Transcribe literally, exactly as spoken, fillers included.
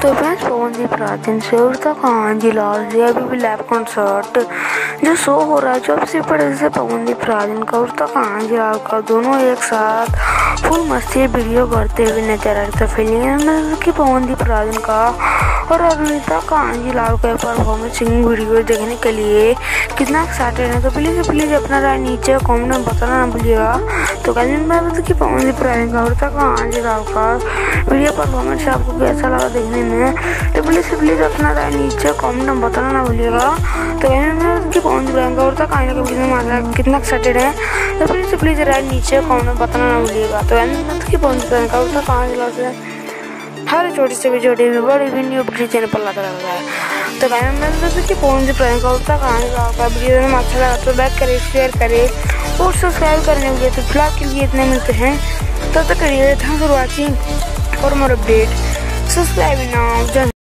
तो फ्रेंड्स पवनदीप राजन से उड़ता कहाँ जिलाल से अभी भी लाइव कॉन्सर्ट जो शो हो रहा है जब से पड़े से पवनदीप राजन का उड़ता कहाँ जिलाल का दोनों एक साथ फुल मस्ती वीडियो करते हुए नजर आ रहे थे। फिल्म की पवनदीप राजन का और अभिनेता कहाँ जिलाल का परफॉर्मेंस सिंगिंग वीडियो देखने के लिए कितना एक्साइटेड है तो प्लीज़ प्लीज़ अपना राय नीचे कमेंट में बताना ना भूलिएगा। तो कहने की पवनदीप राजन का उड़ता कहाँ जिलाल का वीडियो परफॉर्मेंस आपको कैसा लगा देखने में, तो प्लीज़ प्लीज़ अपना राय नीचे कमेंट में बताना ना भूलिएगा। तो कहने की पवनदीप राजन का उड़ता कहाँ का वीडियो में कितना एक्साइटेड है तो प्लीज़ प्लीज़ राय नीचे कमेंट में बताना ना भूलिएगा। तो कहने की पवनदीप राजन का उड़ता कहाँ जिलाल से हर छोटी से भी छोटी भी बड़ी भी न्यू अपडेट चैनल पर लाता रहता है। तो गाइस मैं तो कि पवनदीप राजन का उड़ता कहाँ का वीडियो में अच्छा लगा तो लाइक करें, शेयर करें और सब्सक्राइब करने के लिए। तो फिलहाल के लिए इतने मिलते हैं, तब तक करिए thanks for watching for more update, subscribe now.